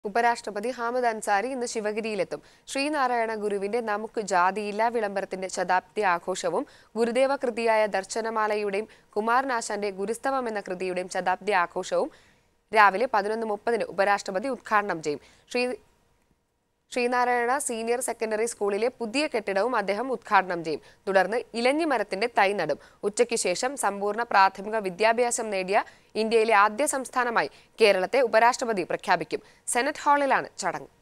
ഉപരാഷ്ട്രപതി ഹാമിദ് അൻസാരി ഇന്ന് ശിവഗിരിയിലെത്തും. ശ്രീനാരായണ ഗുരുവിന്റെ നമുക്ക് ജാതിയില്ല വിളംബരത്തിന്റെ ശതാബ്ദി ആഘോഷവും ഗുരുദേവ കൃതിയായ ദർശനമാലയുടെയും കുമാരനാശാന്റെ ഗുരുസ്തവം എന്ന കൃതിയുടെയും ശതാബ്ദി ആഘോഷവും രാവിലെ 11:30 ഉപരാഷ്ട്രപതി ഉദ്ഘാടനം ചെയ്യും. ശ്രീനാരായണ സീനിയർ സെക്കൻഡറി സ്കൂളിലെ പുതിയ കെട്ടിടവും അദ്ദേഹം ഉദ്ഘാടനം ചെയ്യും. തുടർന്ന് ഇലഞ്ഞി മരത്തിന്റെ തൈ നടും. ഉച്ചയ്ക്ക് ശേഷം സമ്പൂർണ്ണ പ്രാഥമിക വിദ്യാഭ്യാസം നേടിയ ഇന്ത്യയിലെ ആദ്യ സംസ്ഥാനമായി കേരളത്തെ ഉപരാഷ്ട്രപതി പ്രഖ്യാപിക്കും. സെനറ്റ് ഹാളിലാണ് ചടങ്ങ്.